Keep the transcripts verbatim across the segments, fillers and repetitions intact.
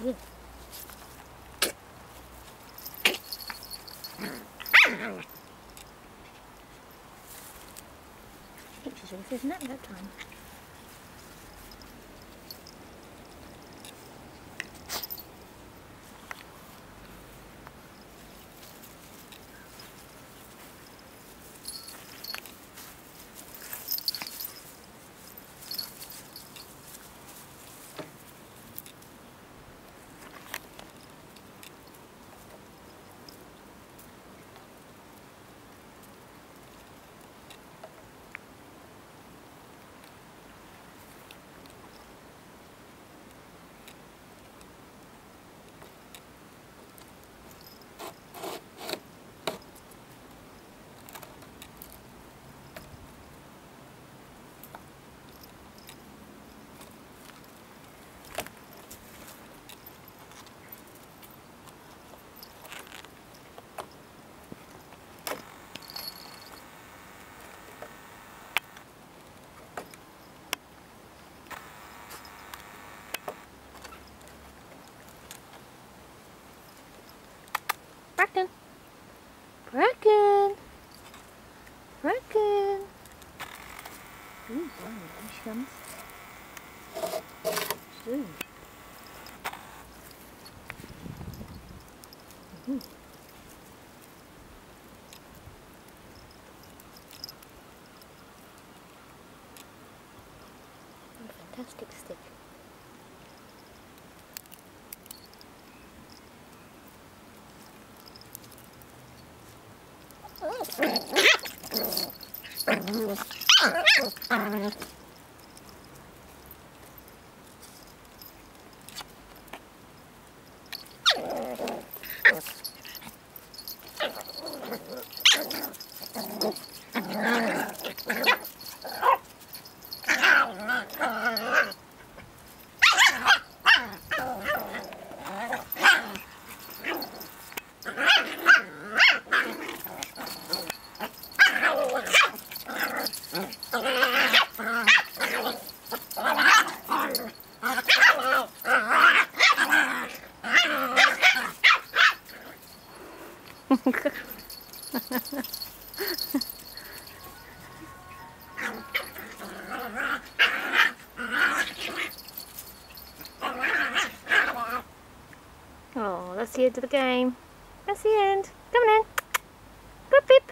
Yeah. I think she's ready for his nap that time. Bracken! Bracken! Bracken! Ooh, wow, there she comes. Soon. Mm-hmm. What a fantastic stick. Oh, that's the end of the game. That's the end. Come on in. Boop beep.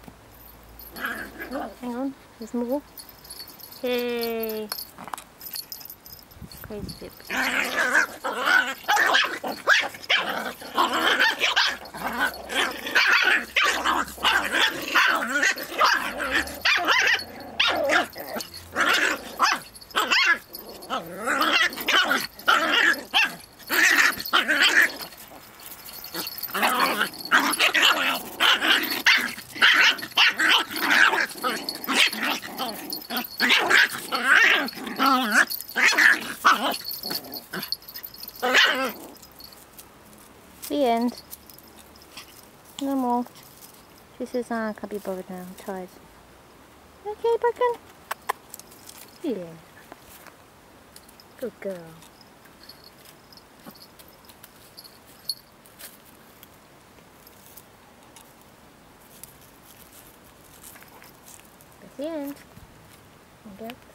Oh, hang on, there's more. Yay. Crazy dip. The end. No more. She says, ah, I can't be bothered now, I'm tired. Okay, Bracken? Yeah. Good girl. That's the end. Okay.